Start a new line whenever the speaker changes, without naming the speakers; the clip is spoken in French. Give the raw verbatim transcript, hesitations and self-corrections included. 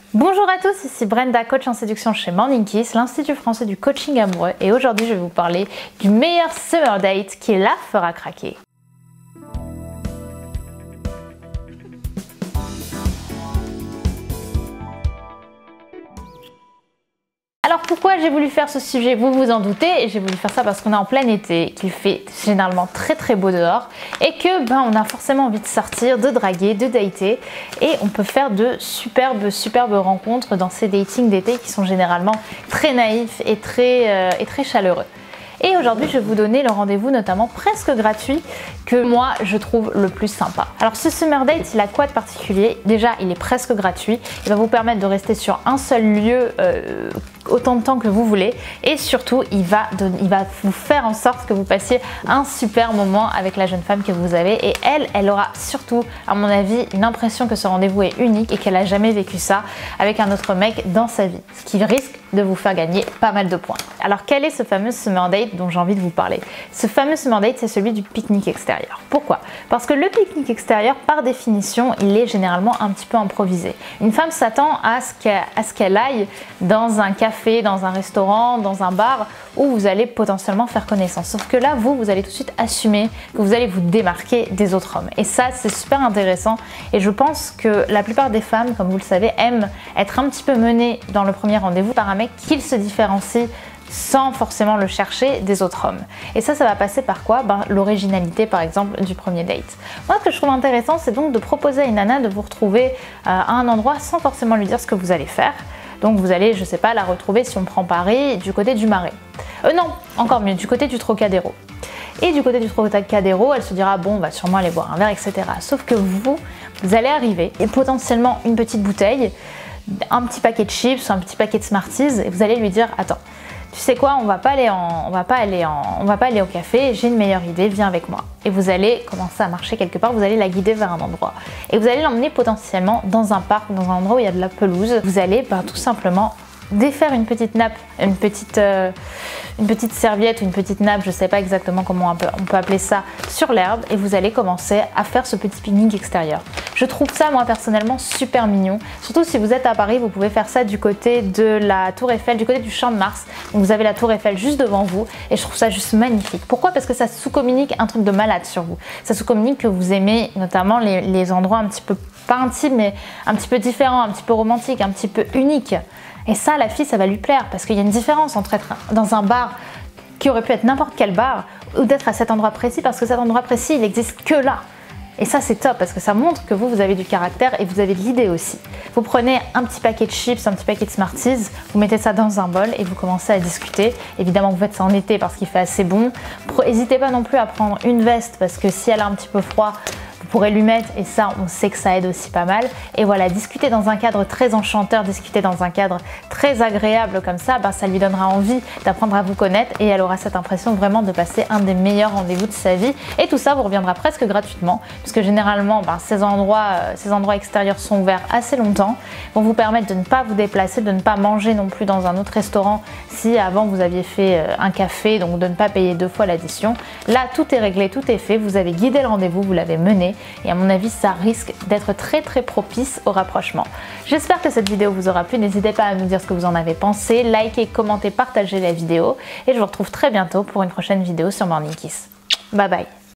Bonjour à tous, ici Brenda, coach en séduction chez Morning Kiss, l'Institut français du coaching amoureux, et aujourd'hui je vais vous parler du meilleur summer date qui la fera craquer. Alors pourquoi j'ai voulu faire ce sujet, vous vous en doutez, et j'ai voulu faire ça parce qu'on est en plein été, qu'il fait généralement très très beau dehors et que ben on a forcément envie de sortir, de draguer, de dater, et on peut faire de superbes superbes rencontres dans ces datings d'été qui sont généralement très naïfs et très, euh, et très chaleureux. Et aujourd'hui, je vais vous donner le rendez-vous notamment presque gratuit que moi, je trouve le plus sympa. Alors ce Summer Date, il a quoi de particulier? Déjà, il est presque gratuit. Il va vous permettre de rester sur un seul lieu euh, autant de temps que vous voulez. Et surtout, il va, donner, il va vous faire en sorte que vous passiez un super moment avec la jeune femme que vous avez. Et elle, elle aura surtout, à mon avis, une impression que ce rendez-vous est unique et qu'elle n'a jamais vécu ça avec un autre mec dans sa vie. Ce qui risque de vous faire gagner pas mal de points. Alors quel est ce fameux Summer Date dont j'ai envie de vous parler? Ce fameux Summer Date, c'est celui du pique-nique extérieur. Pourquoi? Parce que le pique-nique extérieur, par définition, il est généralement un petit peu improvisé. Une femme s'attend à ce qu'elle, à ce qu'elle aille dans un café, dans un restaurant, dans un bar où vous allez potentiellement faire connaissance. Sauf que là, vous, vous allez tout de suite assumer que vous allez vous démarquer des autres hommes. Et ça, c'est super intéressant. Et je pense que la plupart des femmes, comme vous le savez, aiment être un petit peu menées dans le premier rendez-vous par un mec qui se différencie sans forcément le chercher des autres hommes. Et ça, ça va passer par quoi? Ben, l'originalité, par exemple, du premier date. Moi, ce que je trouve intéressant, c'est donc de proposer à une nana de vous retrouver euh, à un endroit sans forcément lui dire ce que vous allez faire. Donc vous allez, je sais pas, la retrouver, si on prend Paris, du côté du Marais. Euh, non, encore mieux, du côté du Trocadéro. Et du côté du Trocadéro, elle se dira, bon, on va sûrement aller boire un verre, et cetera. Sauf que vous, vous allez arriver et potentiellement une petite bouteille, un petit paquet de chips, un petit paquet de Smarties, et vous allez lui dire, attends, tu sais quoi, on va pas aller en, on va pas aller en, on va pas aller au café, j'ai une meilleure idée, viens avec moi. Et vous allez commencer à marcher quelque part, vous allez la guider vers un endroit. Et vous allez l'emmener potentiellement dans un parc, dans un endroit où il y a de la pelouse. Vous allez ben, tout simplement défaire une petite nappe, une petite, euh, une petite serviette ou une petite nappe, je sais pas exactement comment on peut, on peut appeler ça, sur l'herbe, et vous allez commencer à faire ce petit pique-nique extérieur. Je trouve ça, moi personnellement, super mignon. Surtout si vous êtes à Paris, vous pouvez faire ça du côté de la Tour Eiffel, du côté du Champ de Mars. Donc vous avez la Tour Eiffel juste devant vous, et je trouve ça juste magnifique. Pourquoi? Parce que ça sous-communique un truc de malade sur vous. Ça sous-communique que vous aimez notamment les, les endroits un petit peu, pas intimes, mais un petit peu différents, un petit peu romantiques, un petit peu uniques. Et ça, la fille, ça va lui plaire, parce qu'il y a une différence entre être dans un bar qui aurait pu être n'importe quel bar, ou d'être à cet endroit précis, parce que cet endroit précis, il n'existe que là. Et ça, c'est top, parce que ça montre que vous, vous avez du caractère et vous avez de l'idée aussi. Vous prenez un petit paquet de chips, un petit paquet de Smarties, vous mettez ça dans un bol et vous commencez à discuter. Évidemment, vous faites ça en été parce qu'il fait assez bon. N'hésitez pas non plus à prendre une veste, parce que si elle a un petit peu froid, vous pourrez lui mettre, et ça, on sait que ça aide aussi pas mal. Et voilà, discuter dans un cadre très enchanteur, discuter dans un cadre très agréable comme ça, ben, ça lui donnera envie d'apprendre à vous connaître, et elle aura cette impression vraiment de passer un des meilleurs rendez-vous de sa vie. Et tout ça vous reviendra presque gratuitement, puisque généralement, ben, ces endroits, euh, ces endroits extérieurs sont ouverts assez longtemps, vont vous permettre de ne pas vous déplacer, de ne pas manger non plus dans un autre restaurant si avant vous aviez fait euh, un café, donc de ne pas payer deux fois l'addition. Là, tout est réglé, tout est fait, vous avez guidé le rendez-vous, vous l'avez mené. Et à mon avis, ça risque d'être très très propice au rapprochement. J'espère que cette vidéo vous aura plu. N'hésitez pas à me dire ce que vous en avez pensé. Likez, commentez, partagez la vidéo. Et je vous retrouve très bientôt pour une prochaine vidéo sur Morning Kiss. Bye bye.